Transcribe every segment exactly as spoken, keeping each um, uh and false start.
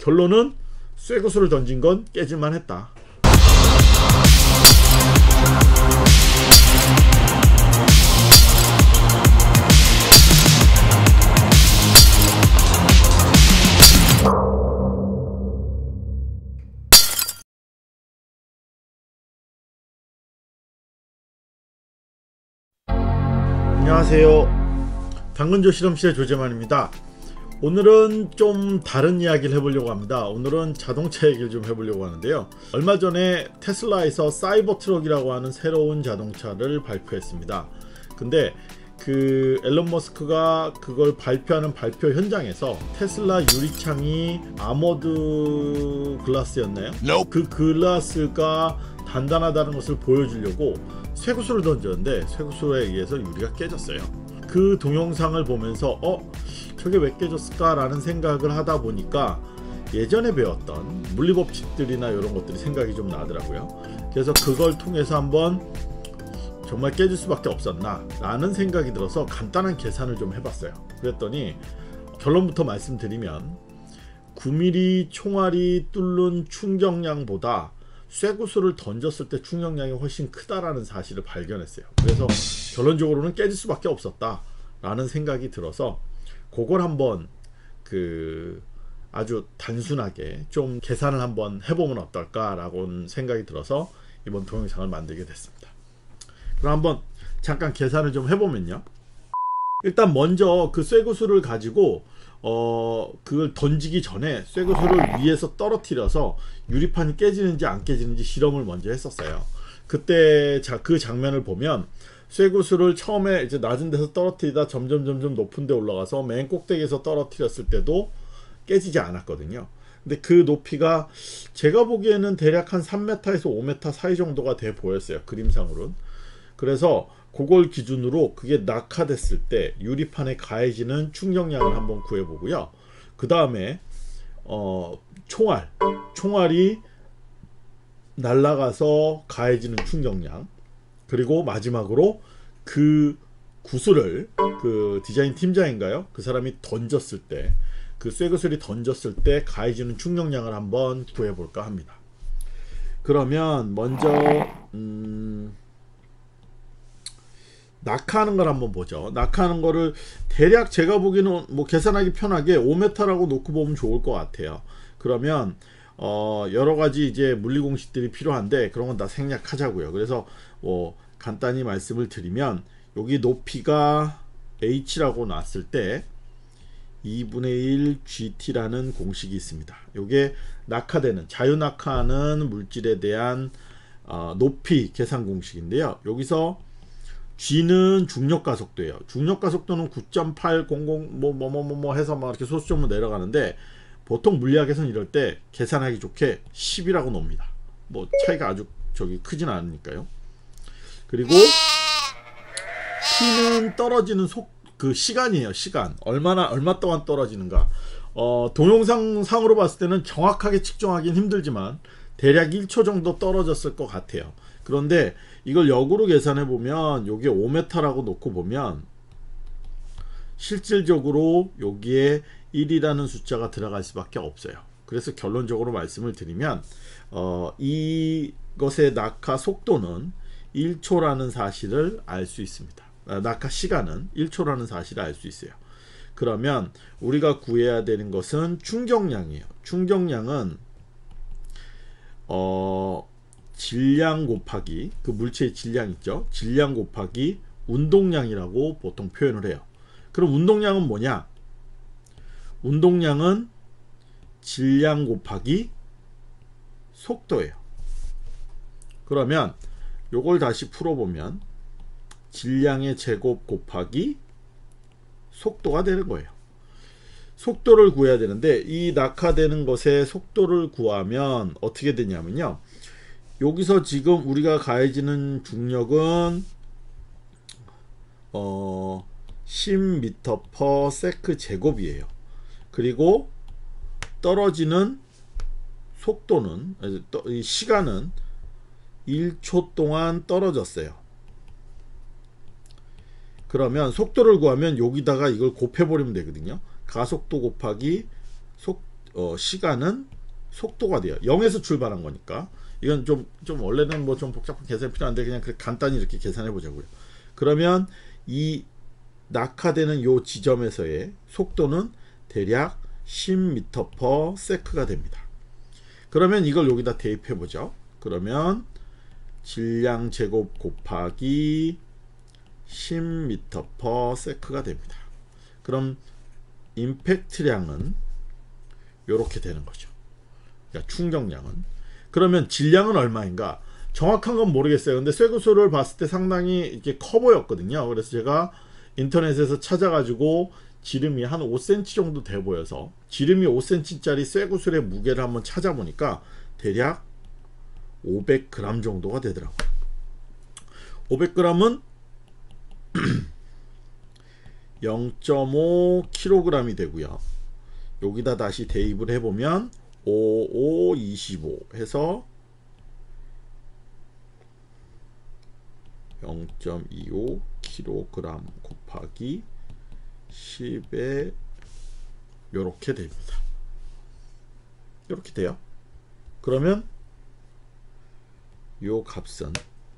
결론은 쇠구슬을 던진 건 깨질만 했다. 안녕하세요. 당근조 실험실의 조재만입니다. 오늘은 좀 다른 이야기를 해보려고 합니다. 오늘은 자동차 얘기를 좀 해보려고 하는데요. 얼마 전에 테슬라에서 사이버트럭이라고 하는 새로운 자동차를 발표했습니다. 근데 그 앨런 머스크가 그걸 발표하는 발표 현장에서 테슬라 유리창이 아머드 글라스였나요? Nope. 그 글라스가 단단하다는 것을 보여주려고 쇠구슬을 던졌는데 쇠구슬에 의해서 유리가 깨졌어요. 그 동영상을 보면서 어? 저게 왜 깨졌을까? 라는 생각을 하다 보니까 예전에 배웠던 물리법칙들이나 이런 것들이 생각이 좀 나더라고요. 그래서 그걸 통해서 한번 정말 깨질 수밖에 없었나? 라는 생각이 들어서 간단한 계산을 좀 해봤어요. 그랬더니 결론부터 말씀드리면 구 밀리미터 총알이 뚫는 충격량보다 쇠구슬을 던졌을 때 충격량이 훨씬 크다라는 사실을 발견했어요. 그래서 결론적으로는 깨질 수밖에 없었다 라는 생각이 들어서 그걸 한번 그 아주 단순하게 좀 계산을 한번 해보면 어떨까 라고 생각이 들어서 이번 동영상을 만들게 됐습니다. 그럼 한번 잠깐 계산을 좀 해보면요, 일단 먼저 그 쇠구슬을 가지고 어 그걸 던지기 전에 쇠구슬을 위에서 떨어뜨려서 유리판이 깨지는지 안 깨지는지 실험을 먼저 했었어요. 그때 자, 그 장면을 보면 쇠구슬을 처음에 이제 낮은 데서 떨어뜨리다 점점 점점 높은 데 올라가서 맨 꼭대기에서 떨어뜨렸을 때도 깨지지 않았거든요. 근데 그 높이가 제가 보기에는 대략 한 삼 미터에서 오 미터 사이 정도가 돼 보였어요, 그림상으로는. 그래서 그걸 기준으로 그게 낙하됐을 때 유리판에 가해지는 충격량을 한번 구해보고요. 그 다음에 어, 총알, 총알이 날아가서 가해지는 충격량, 그리고 마지막으로 그 구슬을 그 디자인 팀장인가요? 그 사람이 던졌을 때, 그 쇠구슬이 던졌을 때 가해지는 충격량을 한번 구해볼까 합니다. 그러면 먼저 음, 낙하하는 걸 한번 보죠. 낙하하는 거를 대략 제가 보기에는 뭐 계산하기 편하게 오 미터라고 놓고 보면 좋을 것 같아요. 그러면 어 여러 가지 이제 물리 공식들이 필요한데 그런 건 다 생략하자고요. 그래서 뭐 간단히 말씀을 드리면 여기 높이가 h라고 놨을 때 이분의 일 지티라는 공식이 있습니다. 이게 낙하되는, 자유 낙하하는 물질에 대한 어, 높이 계산 공식인데요. 여기서 G는 중력 가속도예요. 중력 가속도는 구 점 팔공공 뭐 뭐 뭐 뭐 해서 막 이렇게 소수점으로 내려가는데 보통 물리학에서는 이럴 때 계산하기 좋게 십이라고 놉니다. 뭐 차이가 아주 저기 크진 않으니까요. 그리고 T는 떨어지는 속 그 시간이에요. 시간. 얼마나 얼마 동안 떨어지는가. 어, 동영상 상으로 봤을 때는 정확하게 측정하기는 힘들지만 대략 일 초 정도 떨어졌을 것 같아요. 그런데 이걸 역으로 계산해 보면 요게 오 미터라고 놓고 보면 실질적으로 여기에 일이라는 숫자가 들어갈 수밖에 없어요. 그래서 결론적으로 말씀을 드리면 어, 이것의 낙하 속도는 일 초라는 사실을 알 수 있습니다. 아, 낙하 시간은 일 초라는 사실을 알 수 있어요. 그러면 우리가 구해야 되는 것은 충격량이에요. 충격량은 어 질량 곱하기 그 물체의 질량 있죠. 질량 곱하기 운동량이라고 보통 표현을 해요. 그럼 운동량은 뭐냐? 운동량은 질량 곱하기 속도예요. 그러면 요걸 다시 풀어보면 질량의 제곱 곱하기 속도가 되는 거예요. 속도를 구해야 되는데 이 낙하되는 것의 속도를 구하면 어떻게 되냐면요, 여기서 지금 우리가 가해지는 중력은 어, 십 미터 퍼 세컨드 제곱이에요. 그리고 떨어지는 속도는, 이 시간은 일 초 동안 떨어졌어요. 그러면 속도를 구하면 여기다가 이걸 곱해버리면 되거든요. 가속도 곱하기 속, 어, 시간은 속도가 돼요. 영에서 출발한 거니까. 이건 좀, 좀 원래는 뭐 좀 복잡한 계산이 필요한데 그냥 간단히 이렇게 계산해 보자고요. 그러면 이 낙하되는 요 지점에서의 속도는 대략 십 미터 퍼 세컨드가 됩니다. 그러면 이걸 여기다 대입해 보죠. 그러면 질량 제곱 곱하기 십 미터 퍼 세컨드가 됩니다. 그럼 임팩트량은 이렇게 되는 거죠. 그러니까 충격량은. 그러면 질량은 얼마인가? 정확한 건 모르겠어요. 근데 쇠구슬을 봤을 때 상당히 이렇게 커 보였거든요. 그래서 제가 인터넷에서 찾아가지고 지름이 한 오 센티미터 정도 돼 보여서 지름이 오 센티미터짜리 쇠구슬의 무게를 한번 찾아보니까 대략 오백 그램 정도가 되더라고요. 오백 그램은 영 점 오 킬로그램이 되고요. 여기다 다시 대입을 해보면 오백, 이십오 해서 영 점 이오 킬로그램 곱하기 십에 요렇게 됩니다. 요렇게 돼요. 그러면 요 값은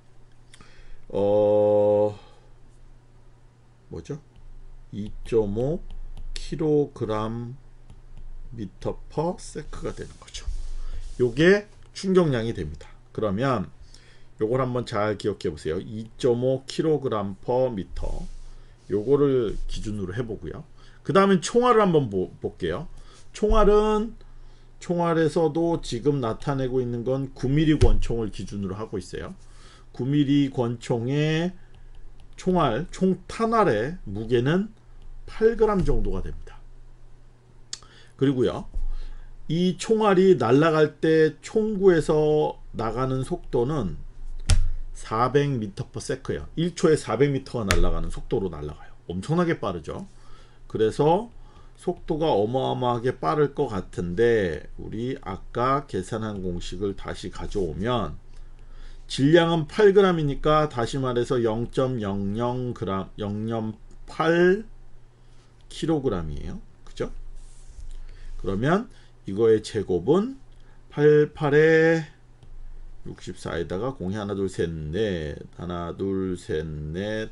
어 뭐죠? 이 점 오 킬로그램 미터 퍼 세컨드가 되는 거죠. 요게 충격량이 됩니다. 그러면 요걸 한번 잘 기억해 보세요. 이 점 오 킬로그램 퍼 미터 요거를 기준으로 해보고요. 그 다음에 총알을 한번 보, 볼게요. 총알은 총알에서도 지금 나타내고 있는 건 구 밀리미터 권총을 기준으로 하고 있어요. 구 밀리미터 권총의 총알, 총 탄알의 무게는 팔 그램 정도가 됩니다. 그리고요, 이 총알이 날아갈 때 총구에서 나가는 속도는 사백 미터 퍼 세컨드예요. 일 초에 사백 미터가 날아가는 속도로 날아가요. 엄청나게 빠르죠. 그래서 속도가 어마어마하게 빠를 것 같은데 우리 아까 계산한 공식을 다시 가져오면 질량은 팔 그램이니까 다시 말해서 영 점 영영 그램, 영 점 팔 킬로그램이에요. 그죠? 그러면 이거의 제곱은 팔십팔에 육십사에다가 공이 하나 둘 셋 넷 하나 둘 셋 넷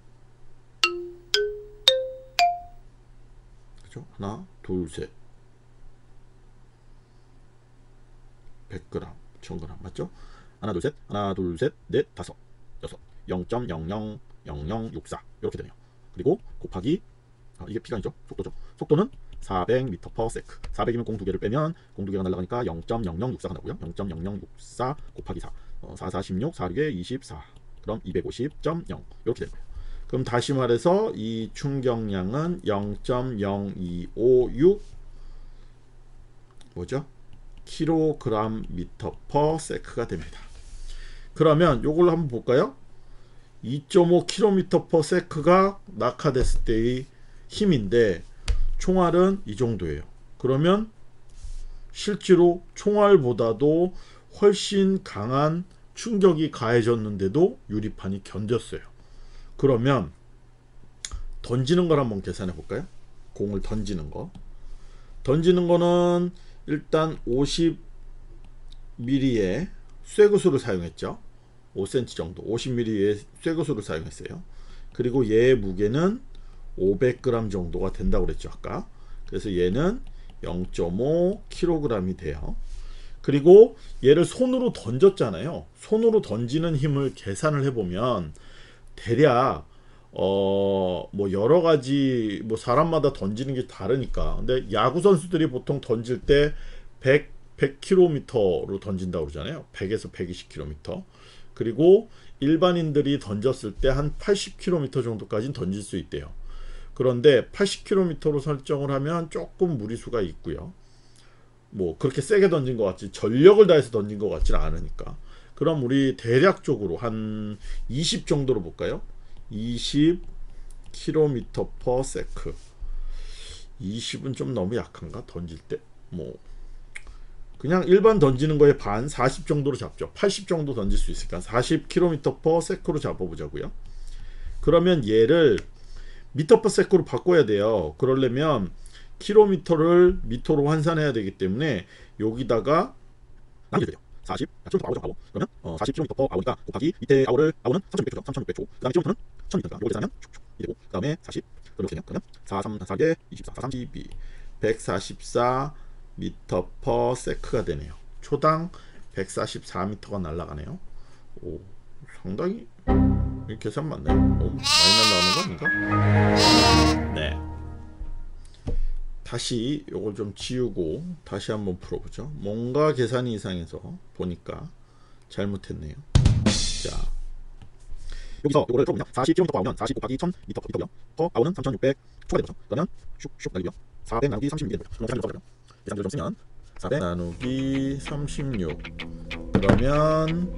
그죠? 하나 둘 셋 백 그램 천 그램 맞죠? 하나 둘 셋 하나 둘 셋 넷 다섯 여섯 영 점 영영 영영 육사 이렇게 되네요. 그리고 곱하기 아, 이게 피가 아니죠. 속도죠. 속도는 사백 미터 퍼 세컨드. 사백이면 공 두 개를 빼면 공 두 개가 날아가니까 영 점 영영 육사가 나오고요. 영 점 영영 육사 곱하기 사. 어, 사, 사, 십육, 사, 육에 이십사. 그럼 이백오십 점 영. 이렇게 되고요. 그럼 다시 말해서 이 충격량은 영 점 영이오육 뭐죠? 킬로그램 미터 퍼 세컨드가 됩니다. 그러면 요걸 한번 볼까요? 이 점 오 킬로미터 퍼 세컨드가 낙하됐을 때의 힘인데 총알은 이 정도예요. 그러면 실제로 총알보다도 훨씬 강한 충격이 가해졌는데도 유리판이 견뎠어요. 그러면 던지는 걸 한번 계산해 볼까요? 공을 던지는 거. 던지는 거는 일단 오십 밀리미터의 쇠구슬을 사용했죠. 오 센티미터 정도, 오십 밀리미터의 쇠구슬을 사용했어요. 그리고 얘의 무게는 오백 그램 정도가 된다고 그랬죠 아까. 그래서 얘는 영 점 오 킬로그램이 돼요. 그리고 얘를 손으로 던졌잖아요. 손으로 던지는 힘을 계산을 해보면 대략 어 뭐 여러 가지 뭐 사람마다 던지는 게 다르니까. 근데 야구 선수들이 보통 던질 때 백, 백 킬로미터로 던진다고 그러잖아요. 백에서 백이십 킬로미터. 그리고 일반인들이 던졌을 때 한 팔십 킬로미터 정도까지는 던질 수 있대요. 그런데 팔십 킬로미터로 설정을 하면 조금 무리수가 있고요. 뭐 그렇게 세게 던진 것 같지 전력을 다해서 던진 것 같지는 않으니까. 그럼 우리 대략적으로 한 이십 정도로 볼까요? 이십 킬로미터 퍼 세컨드. 이십은 좀 너무 약한가? 던질 때 뭐 그냥 일반 던지는 거에 반 사십 정도로 잡죠. 팔십 정도 던질 수 있으니까 사십 킬로미터 퍼 세컨드로 잡아보자고요. 그러면 얘를 미터 퍼 세컨드로 바꿔야 돼요. 그러려면 킬로미터를 미터로 환산해야 되기 때문에 여기다가 남겨줘야 돼요. 사십 킬로미터 아워 아워. 그러면 어, 사십 킬로미터 per hour니까 곱하기 이때 아워를 아워는 삼천육백 초죠. 삼천육백 초. 그다음에 킬로미터는 천 미터니까 이걸 계산하면 이 되고 그다음에 사십 그럼 이렇게 되면 그러면 사, 삼, 사 개, 이십사, 사, 삼십이, 백사십사 미터 per sec가 되네요. 초당 백사십사 미터가 날아가네요. 오, 상당히 이 계산 맞나요? 오, 많이 날아가는 거 아닌가? 네. 다시 요걸 좀 지우고 다시 한번 풀어보죠. 뭔가 계산이 이상해서 보니까 잘못했네요. 자, 여기서 요거를 풀어보면 사십 킬로미터 아우면 사십 곱하기 천 미터 미터고요. 퍼 아우는 삼천육백 초가 되죠. 그러면 슉슉 나누고요. 사백 나누기 삼십육이 되죠. 그럼 계산을 계산을 좀 쓰면 사백 나누기 삼십육 그러면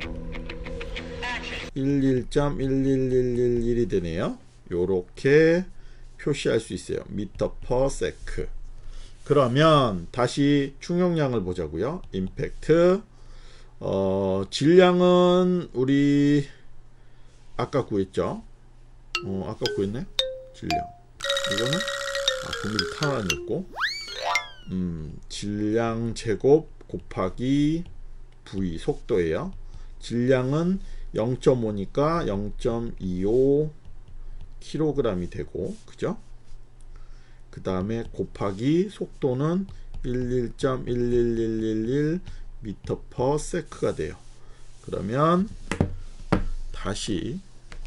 십일 점 일일일일일이 되네요. 요렇게 표시할 수 있어요. 미터 퍼 세크. 그러면 다시 충격량을 보자고요. 임팩트. 어, 질량은 우리 아까 구했죠. 어, 아까 구했네. 질량. 이거는 아, 구 밀리미터 탄환이었고, 음, 질량 제곱 곱하기 V 속도예요. 질량은 영 점 오니까 영 점 이오 킬로그램이 되고, 그죠? 그 다음에 곱하기 속도는 십일 점 일일일일일 미터 퍼 세크가 돼요. 그러면 다시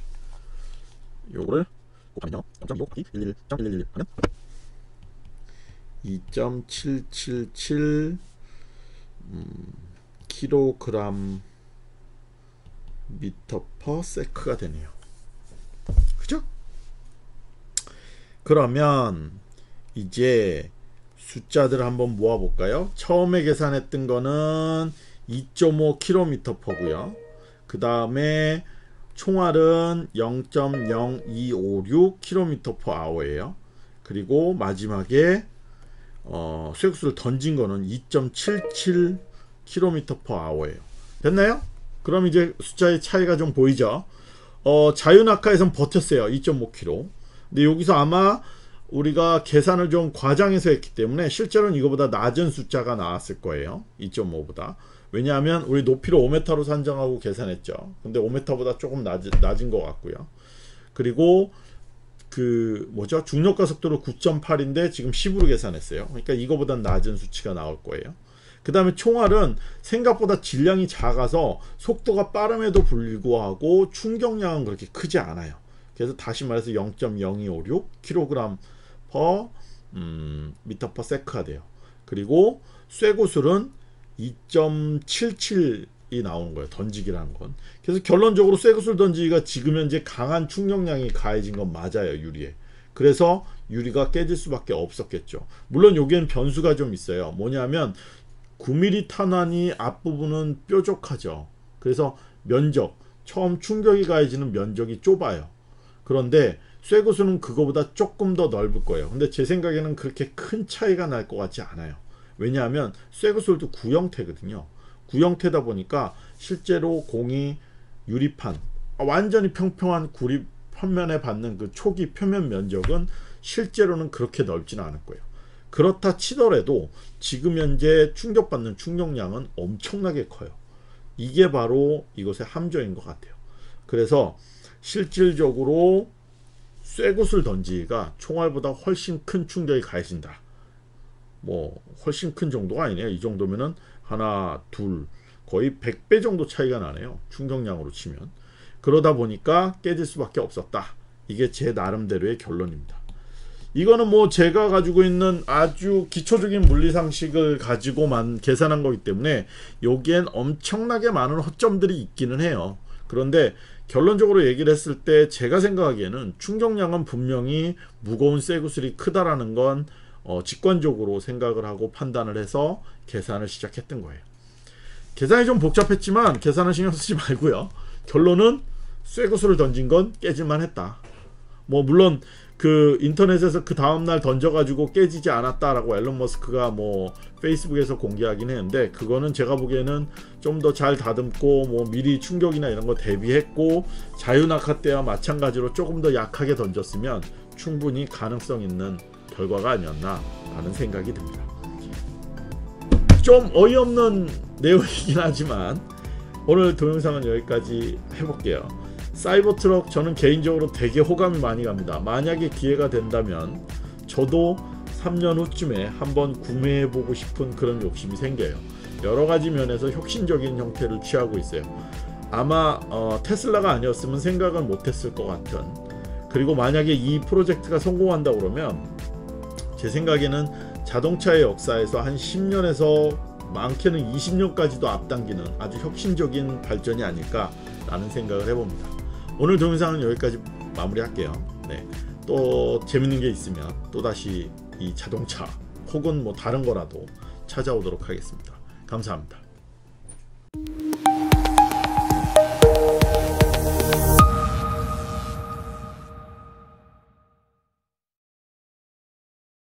요거를 곱하면요. 영 점 이오 곱하기 십일 점 일일일일 하면 이 점 칠칠칠 음, 킬로그램 미터 퍼 세크가 되네요. 그죠? 그러면 이제 숫자들 한번 모아 볼까요? 처음에 계산했던 거는 이 점 오 킬로미터 퍼고요. 그 다음에 총알은 영 점 영이오육 킬로미터 퍼 아워예요. 그리고 마지막에 어, 쇠국수를 던진 거는 이 점 칠칠 킬로미터 퍼 아워예요. 됐나요? 그럼 이제 숫자의 차이가 좀 보이죠? 어, 자유낙하에선 버텼어요. 이 점 오 킬로미터. 근데 여기서 아마 우리가 계산을 좀 과장해서 했기 때문에 실제로는 이거보다 낮은 숫자가 나왔을 거예요. 이 점 오보다. 왜냐하면 우리 높이를 오 미터로 산정하고 계산했죠. 근데 오 미터보다 조금 낮은, 낮은 것 같고요. 그리고 그 뭐죠? 중력가속도로 구 점 팔인데 지금 십으로 계산했어요. 그러니까 이거보다 낮은 수치가 나올 거예요. 그 다음에 총알은 생각보다 질량이 작아서 속도가 빠름에도 불구하고 충격량은 그렇게 크지 않아요. 그래서 다시 말해서 영 점 영이오육 킬로그램 퍼 음, 미터 퍼 세크가 돼요. 그리고 쇠구슬은 이 점 칠칠이 나오는 거예요. 던지기라는 건. 그래서 결론적으로 쇠구슬 던지기가 지금 현재 강한 충격량이 가해진 건 맞아요. 유리에. 그래서 유리가 깨질 수밖에 없었겠죠. 물론 여기엔 변수가 좀 있어요. 뭐냐면 구 밀리미터 탄환이 앞부분은 뾰족하죠. 그래서 면적, 처음 충격이 가해지는 면적이 좁아요. 그런데 쇠구슬은 그거보다 조금 더 넓을 거예요. 근데 제 생각에는 그렇게 큰 차이가 날 것 같지 않아요. 왜냐하면 쇠구슬도 구형태거든요. 구형태다 보니까 실제로 공이 유리판, 완전히 평평한 구리 표면에 받는 그 초기 표면 면적은 실제로는 그렇게 넓지는 않을 거예요. 그렇다 치더라도 지금 현재 충격받는 충격량은 엄청나게 커요. 이게 바로 이것의 함정인 것 같아요. 그래서 실질적으로 쇠구슬 던지기가 총알보다 훨씬 큰 충격이 가해진다. 뭐 훨씬 큰 정도가 아니네요. 이 정도면은 하나, 둘, 거의 백 배 정도 차이가 나네요. 충격량으로 치면. 그러다 보니까 깨질 수밖에 없었다. 이게 제 나름대로의 결론입니다. 이거는 뭐 제가 가지고 있는 아주 기초적인 물리상식을 가지고만 계산한 거기 때문에 여기엔 엄청나게 많은 허점들이 있기는 해요. 그런데 결론적으로 얘기를 했을 때 제가 생각하기에는 충격량은 분명히 무거운 쇠구슬이 크다라는 건 어, 직관적으로 생각을 하고 판단을 해서 계산을 시작했던 거예요. 계산이 좀 복잡했지만 계산은 신경 쓰지 말고요. 결론은 쇠구슬을 던진 건 깨질만 했다. 뭐 물론 그 인터넷에서 그 다음날 던져가지고 깨지지 않았다라고 앨런 머스크가 뭐 페이스북에서 공개하긴 했는데 그거는 제가 보기에는 좀 더 잘 다듬고 뭐 미리 충격이나 이런 거 대비했고 자유낙하 때와 마찬가지로 조금 더 약하게 던졌으면 충분히 가능성 있는 결과가 아니었나 라는 생각이 듭니다. 좀 어이없는 내용이긴 하지만 오늘 동영상은 여기까지 해볼게요. 사이버트럭 저는 개인적으로 되게 호감이 많이 갑니다. 만약에 기회가 된다면 저도 삼 년 후쯤에 한번 구매해보고 싶은 그런 욕심이 생겨요. 여러가지 면에서 혁신적인 형태를 취하고 있어요. 아마 어, 테슬라가 아니었으면 생각은 못했을 것 같은, 그리고 만약에 이 프로젝트가 성공한다 그러면 제 생각에는 자동차의 역사에서 한 십 년에서 많게는 이십 년까지도 앞당기는 아주 혁신적인 발전이 아닐까 라는 생각을 해봅니다. 오늘 동영상은 여기까지 마무리할게요. 네, 또 재밌는 게 있으면 또다시 이 자동차 혹은 뭐 다른 거라도 찾아오도록 하겠습니다. 감사합니다.